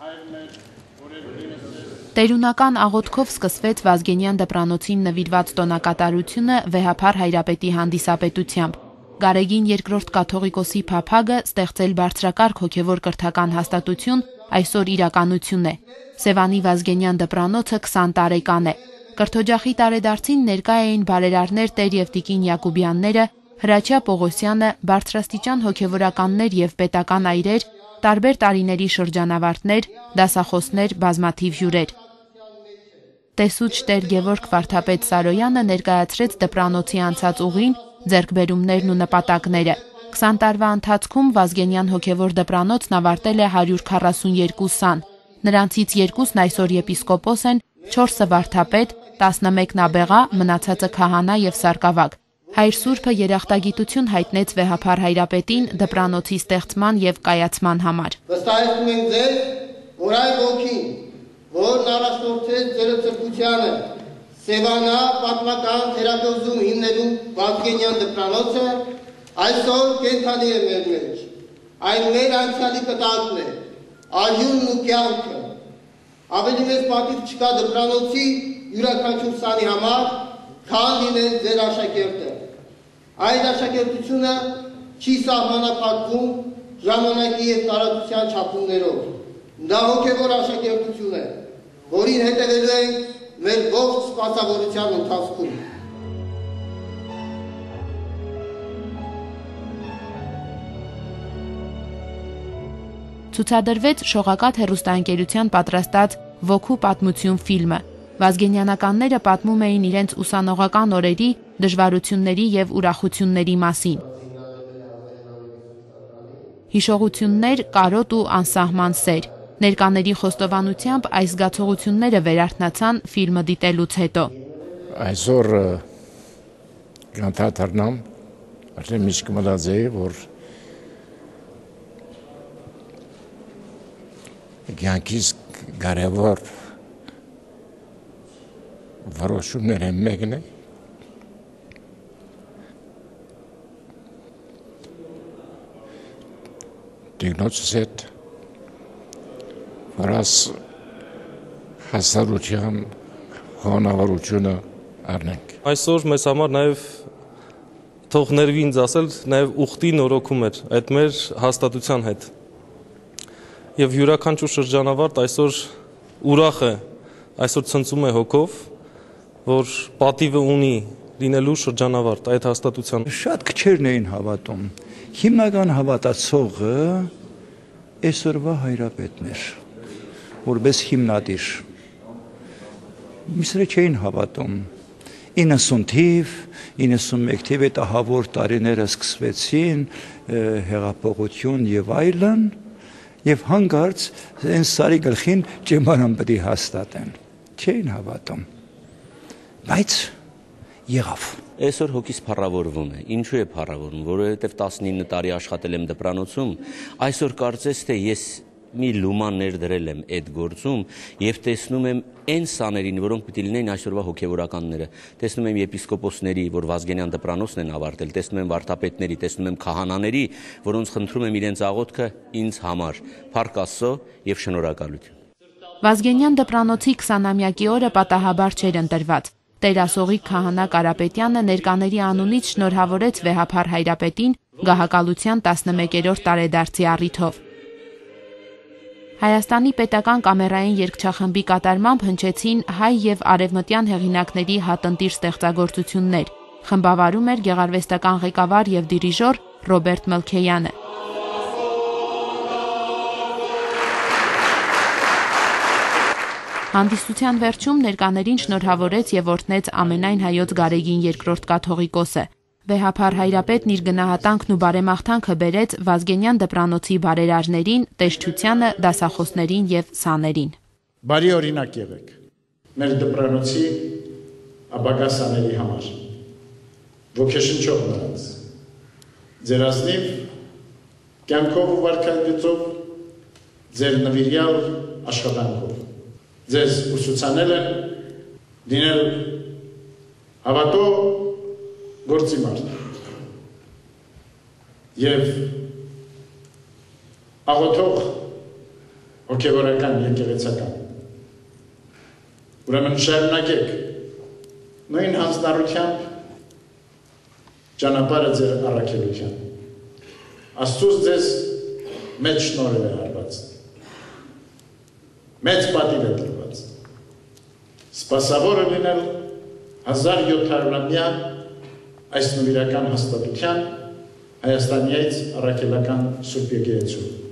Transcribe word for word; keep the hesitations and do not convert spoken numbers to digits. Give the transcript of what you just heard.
Տերունական աղոթքով սկսվեց Վազգենյան դպրանոցին նվիրված տոնակատարությունը վեհափառ Հայրապետի հանդիսապետությամբ։ Գարեգին երկրորդ կաթողիկոսի փափագը ստեղծել բարձրակարգ հոգևոր կրթական հաստատություն այսօր իրականություն է։ Սևանի Վազգենյան դպրանոցը քսան տարեկան է։ Կրթօջախի տարեդարձին ներկա էին բարերարներ Տեր եւ Տիկին Յակոբյանները, Հրաչյա Պողոսյանը, բարձրաստիճան հոգևորականներ եւ պետական այրեր, տարբեր տարիների շրջանավարտներ, դասախոսներ, բազմաթիվ հյուրեր։ Տեսուչ Տեր Գևորգ Վարդապետ Սարոյանը ներկայացրեց դպրանոցի անցած ուղին, ձեռքբերումներն ու նպատակները։ քսան տարվա ընթացքում Վազգենյան հոգևոր դպրանոցն ավարտել է հարյուր քառասունյոթ սան։ Նրանցից երկուսն այսօր եպիսկոպոս են, չորսը վարդապետ, տասնմեկն աբեղա, մնացածը քահանա եւ սարկավակ։ Հայր Սուրբը երախտագիտություն հայտնեց վեհափառ Հայրապետին դպրանոցի ստեղծման եւ կայացման համար։ Վստահեցնում ենք ձեզ, որ այն ոգին, որն առաջնորդեց ձեր ծրկությանը, Սևանա պատմական թերապևտում հիմնելու Վազգենյան դպրանոցը այսօր կենդանի է մեր մեջ։ Այն մեր անցյալի կտակն է, արյունն ու կյանքը։ Ավելի մեծ պատիվ չկա դպրանոցի յուրաքանչյուր սանի համար, քան լինել ձեր աշակերտը։ Այդ աշակերտությունը չի սահմանափակվում ժամանակի եւ տարածության չափումներով։ Դա հոգևոր աշակերտություն է, որին հետևելու ենք մեր ողջ սպասավորության ընթացքում։ Ցուցադրվեց Շողակաթ հեռուստաընկերության պատրաստած «Ոգու պատմություն» ֆիլմը։ Վազգենյանականները պատմում էին իրենց ուսանողական օրերի, դժվարությունների եւ ուրախությունների մասին։ Հիշողություններ, կարոտ ու անսահման սեր։ Ներկաների խոստովանությամբ այս զգացողությունները վերարթնացան ֆիլմը դիտելուց հետո։ Այսօր գանթաթարնամ, արդեն միշտ կմտածեի, որ կյանքիս կարևոր որոշումները մեկն է Տիկնոցս հետ որաս հասարության հոնավարությունը առնենք։ Այսօր մեզ համար նաև թող ներվի ինձ ասել, նաև ուխտի նորոգում էր այդ մեր հաստատության հետ։ Եվ յուրաքանչյուր շրջանավարտ այսօր ուրախ է, այսօր ցնծում է հոգով, որ պատիվը ունի լինելու շրջանավարտ այդ հաստատության։ Շատ քչերն էին հավատում։ Հիմնական հավատացողը այսօրվա Հայրապետն էր, որպես հիմնադիր։ Միսրը չէին հավատում։ իննսուն թիվ, իննսունմեկ թիվ այդ ահավոր տարիները սկսվեցին, հեղափոխություն եւ այլն, եւ հանգարց այն սարի գլխին ճեմարան պետք է հաստատեն։ Չէին հավատում։ Բայց եղավ։ Այսօր հոգիս փառավորվում է։ Ինչու է փառավորվում, որովհետև տասնինը տարի աշխատել եմ դպրանոցում, այսօր կարծես թե ես մի լուման ներդրել եմ այդ գործում եւ տեսնում եմ այն սաներին, որոնք պիտի լինեն այսօրվա հոգեվորականները։ Տեսնում եմ եպիսկոպոսների, որ Վազգենյան դպրանոցն են ավարտել, տեսնում եմ վարդապետների, տեսնում եմ քահանաների, որոնց խնդրում եմ իրենց աղոթքը ինձ համար։ Փառք Աստծո եւ շնորհակալություն։ Վազգենյան դպրանոցի քսանամյակի օրը պատահաբար չէր ընտրված։ Տերասողի քահանա Կարապետյանը ներկաների անունից շնորհավորեց վեհափառ Հայրապետին գահակալության տասնմեկերորդ տարեդարձի առիթով։ Հայաստանի պետական կամերային երգչախմբի կատարմամբ հնչեցին հայ եւ արևմտյան հեղինակների հատնտիր ստեղծագործություններ։ Խմբավարում էր գեղարվեստական ղեկավար եւ դիրիժոր Ռոբերտ Մելքեյանը։ Հանդիսության վերջում ներկաներին շնորհավորեց եւ օրհնեց ամենայն հայոց Գարեգին երկրորդ կաթողիկոսը։ Վեհափառ Հայրապետն իր գնահատանքն ու բարեմաղթանքը բերեց Վազգենյան դպրանոցի բարերարներին, տեսչությանը, դասախոսներին եւ սաներին։ Բարի օրինակ եղեք մեր դպրանոցի ապագա սաների համար։ Ոգեշնչող նրանց։ Ձեր ազնիվ կյանքով ու վարքագծով, ձեր նվիրյալ աշխատանքով։ Ձեզ ուսուցանել են լինել հավատո գործի մարդ եւ աղոթող հոգևորական եկեղեցական։ Ուրեմն շարունակեք նույն հանձնառությամբ ճանապարհը ձեր առաքելության։ Աստծուց ձեզ մեծ շնորհ է արված։ Մեծ պատիվ է տրված։ Սպասավորը լինել հազար յոթ հարյուրամյա այս նվիրական հաստատության Հայաստանից առաքելական Սուրբ Եկեղեցու։